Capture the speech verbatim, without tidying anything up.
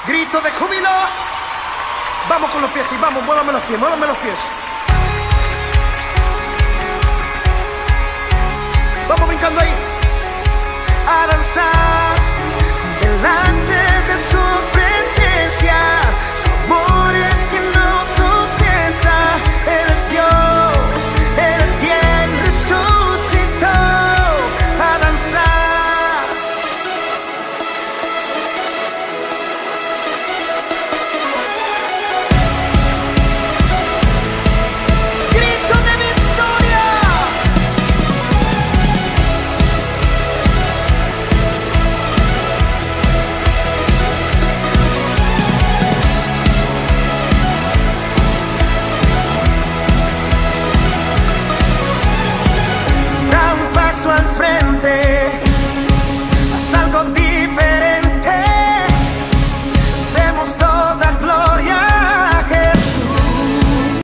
Grito de júbilo. Vamos con los pies y vamos, muévame los pies, muévame los pies. Vamos brincando ahí. A danzar delante